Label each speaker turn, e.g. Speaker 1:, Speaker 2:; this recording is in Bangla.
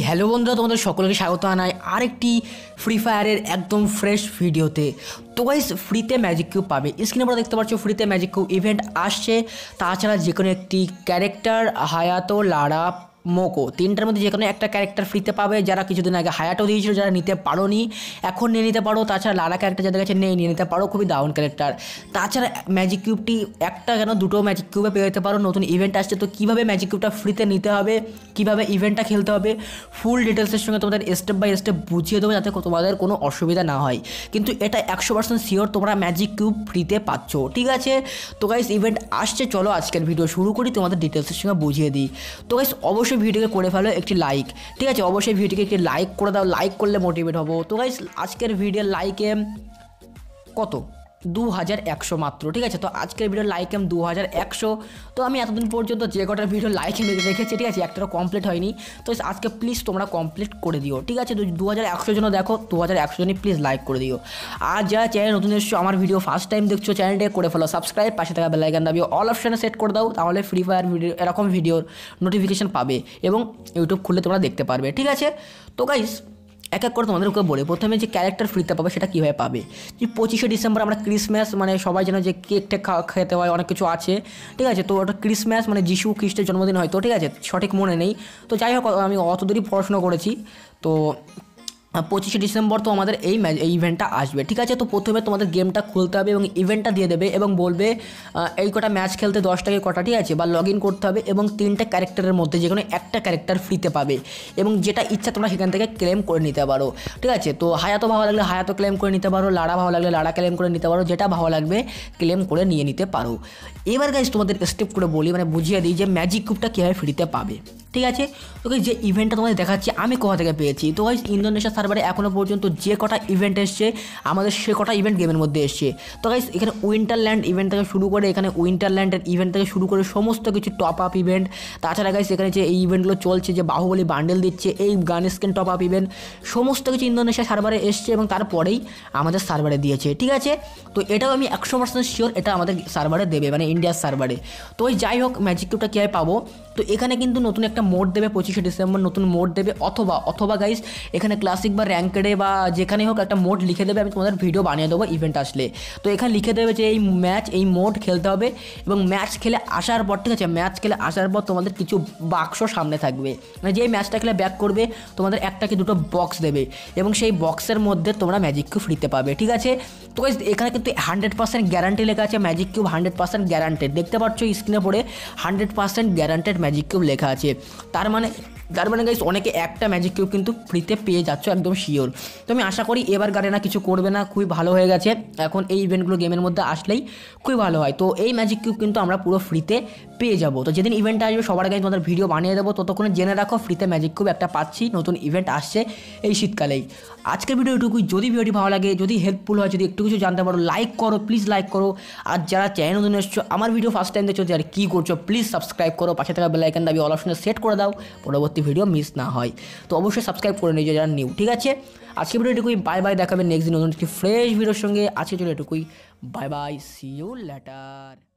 Speaker 1: হ্যালো বন্ধুরা, তোমাদের সকলকে স্বাগত জানাই আরেকটি ফ্রি ফায়ারের একদম ফ্রেশ ভিডিওতে। তো গাইস, ফ্রিতে ম্যাজিক কিউব পাবে। স্ক্রিনে পরে দেখতে পাচ্ছ ফ্রিতে ম্যাজিক কিউব ইভেন্ট আসছে। তাছাড়া যে কোনো একটি ক্যারেক্টার হায়াতো, লারা, মোকো, তিনটার মধ্যে যে কোনো একটা ক্যারেক্টার ফ্রিতে পাবে। যারা কিছুদিন আগে হায়াটো দিয়েছিল, যারা নিতে পারো নি, এখন নিয়ে নিতে পারো। তাছাড়া লারা ক্যারেক্টার যাদের কাছে নেই, নিয়ে নিতে পারো, খুবই দারুণ ক্যারেক্টার। তাছাড়া ম্যাজিক কিউবটি একটা কেন দুটো ম্যাজিক কিউবে পেয়ে যেতে পারো। নতুন ইভেন্ট আসছে, তো কীভাবে ম্যাজিক কিউবটা ফ্রিতে নিতে হবে, কীভাবে ইভেন্টটা খেলতে হবে, ফুল ডিটেলসের সঙ্গে তোমাদের স্টেপ বাই স্টেপ বুঝিয়ে দেবো, যাতে তোমাদের কোনো অসুবিধা না হয়। কিন্তু এটা 100% শিওর তোমরা ম্যাজিক কিউব ফ্রিতে পাচ্ছ, ঠিক আছে? তো গাইস, ইভেন্ট আসছে, চলো আজকের ভিডিও শুরু করি, তোমাদের ডিটেলসের সঙ্গে বুঝিয়ে দিই। তো গাইস, অবশ্যই ভিডিওকে করে ফেলো একটি লাইক, ঠিক আছে? অবশ্যই ভিডিওকে একটি লাইক করে দাও, লাইক করলে মোটিভেট হবো। তো গাইস, আজকের ভিডিওর লাইকে কত 2100 মাত্র, ঠিক আছে? তো আজকের ভিডিও লাইক 2100। তো আমি এতদিন পর্যন্ত যে কটা ভিডিও লাইক রেখেছি, ঠিক আছে, একটাও কমপ্লিট হয়নি। তো আজকে প্লিজ তোমরা কমপ্লিট করে দিও, ঠিক আছে? 2100 জন দেখো, 2100 জনই প্লিজ লাইক করে দিও। আর যারা চ্যানেল নতুন এসছো, আমার ভিডিও ফার্স্ট টাইম দেখছো, চ্যানেলটাকে করে ফেলো সাবস্ক্রাইব, পাশে থাকা বেল আইকন দাবিয়ে অল অপশানে সেট করে দাও। তাহলে ফ্রি ফায়ার ভিডিও এরকম ভিডিওর নোটিফিকেশন পাবে এবং ইউটিউব খুললে তোমরা দেখতে পারবে, ঠিক আছে? তো গাইস, এক এক করে তোমাদেরকে বলে, প্রথমে যে ক্যারেক্টার ফ্রিতে পাবে সেটা কীভাবে পাবে। যে 25শে ডিসেম্বর আমরা ক্রিসমাস, মানে সবাই যেন যে কেক টেক খেতে হয়, অনেক কিছু আছে, ঠিক আছে? তো ওটা ক্রিসমাস মানে যিশু খ্রিস্টের জন্মদিন হয়তো, ঠিক আছে? সঠিক মনে নেই। তো যাই হোক, আমি অত দূরই পড়াশোনা করেছি। তো 25শে ডিসেম্বর তো আমাদের এই ইভেন্টটা আসবে, ঠিক আছে? তো প্রথমে তোমাদের গেমটা খুলতে হবে এবং ইভেন্টটা দিয়ে দেবে এবং বলবে এই কটা ম্যাচ খেলতে 10 টাকা কটা, ঠিক আছে? বা লগ ইন করতে হবে এবং 3টে ক্যারেক্টারের মধ্যে যে কোনো একটা ক্যারেক্টার ফ্রিতে পাবে এবং যেটা ইচ্ছা তোমরা সেখান থেকে ক্লেম করে নিতে পারো, ঠিক আছে? তো হায়াতো ভালো লাগলে হায়াতো ক্লেম করে নিতে পারো, লারা ভালো লাগলে লারা ক্লেম করে নিতে পারো, যেটা ভালো লাগবে ক্লেম করে নিয়ে নিতে পারো। এবার গাইস, তোমাদের স্টেপ করে বলি, মানে বুঝিয়ে দিই যে ম্যাজিক কিউবটা কীভাবে ফ্রিতে পাবে, ঠিক আছে? তো যে ইভেন্টটা তোমাদের দেখাচ্ছি আমি কোথা থেকে পেয়েছি। তো গাইস, ইন্দোনেশিয়া সার্ভারে এখনও পর্যন্ত যে কটা ইভেন্ট এসছে, আমাদের সে কটা ইভেন্ট গেমের মধ্যে এসছে। তো গাইস, এখানে উইন্টারল্যান্ড ইভেন্ট থেকে শুরু করে, এখানে উইন্টারল্যান্ডের ইভেন্ট থেকে শুরু করে সমস্ত কিছু টপ আপ ইভেন্ট। তাছাড়া গাইস, এখানে যে এই ইভেন্টগুলো চলছে, যে বাহুবলী বান্ডেল দিচ্ছে, এই গান স্কিন টপ আপ ইভেন্ট, সমস্ত কিছু ইন্দোনেশিয়া সার্ভারে এসছে এবং তারপরেই আমাদের সার্ভারে দিয়েছে, ঠিক আছে? তো এটাও আমি 100% শিওর এটা আমাদের সার্ভারে দেবে, মানে ইন্ডিয়ার সার্ভারে। তো ওই যাই হোক, ম্যাজিক কিউবটা কীভাবে পাবো, তো এখানে কিন্তু নতুন একটা মোড দেবে 25শে ডিসেম্বর, নতুন মোড দেবে, অথবা গাইস এখানে ক্লাসিক বা র্যাঙ্কেডে বা যেখানে হোক একটা মোড লিখে দেবে। আমি তোমাদের ভিডিও বানিয়ে দেবো ইভেন্ট আসলে। তো এখানে লিখে দেবে যে এই মোড খেলতে হবে এবং ম্যাচ খেলে আসার পর, ঠিক আছে, ম্যাচ খেলে আসার পর তোমাদের কিছু বাক্স সামনে থাকবে, মানে যেই ম্যাচটা খেলে ব্যাক করবে তোমাদের একটা কি দুটো বক্স দেবে এবং সেই বক্সের মধ্যে তোমরা ম্যাজিক কিউব ফ্রিতে পাবে, ঠিক আছে? তো গাইস, এখানে কিন্তু 100% গ্যারান্টি লেখা আছে, ম্যাজিক কিউব 100% গ্যারান্টেড। দেখতে পাচ্ছ স্ক্রিনে পড়ে 100% গ্যারান্টেড ম্যাজিক কিউব লেখা আছে। তার মানে গাইস, অনেকে একটা ম্যাজিক কিউব কিন্তু ফ্রিতে পেয়ে যাচ্ছ, একদম শিওর। তো আমি আশা করি এবার গার্ডেনা কিছু করবে না, খুবই ভালো হয়ে গেছে। এখন এই ইভেন্টগুলো গেমের মধ্যে আসলেই খুবই ভালো হয়। তো এই ম্যাজিক কিউব কিন্তু আমরা পুরো ফ্রিতে পেয়ে যাব। তো যেদিন ইভেন্ট আসবে সবার আগে তোমাদের ভিডিও বানিয়ে দেবো, ততক্ষণে জেনে রাখো ফ্রিতে ম্যাজিক কিউব একটা পাচ্ছি, নতুন ইভেন্ট আসছে এই শীতকালেই। আজকের ভিডিও এটুকুই। যদি ভিডিওটি ভালো লাগে, যদি হেল্পফুল হয়, যদি একটু কিছু জানতে পারো, লাইক করো, প্লিজ লাইক করো। আর যারা চ্যানেল নতুন এসছো, আমার ভিডিও ফার্স্ট টাইম দেখছো, যারা কী করছো, প্লিজ সাবস্ক্রাইব করো, পাশে থাকা বেল আইকন দাবি অল অপশনে সেট করে দাও, পরবর্তী ভিডিও মিস না হয়। তো অবশ্যই সাবস্ক্রাইব করে নিও যারা নিউ, ঠিক আছে? আজকে ভিডিও এটুকুই, বাই বাই, দেখাবে নেক্সট দিন নতুন একটি ফ্রেশ ভিডিওর সঙ্গে। আজকে চলো এটুকুই, bye bye, see you letter.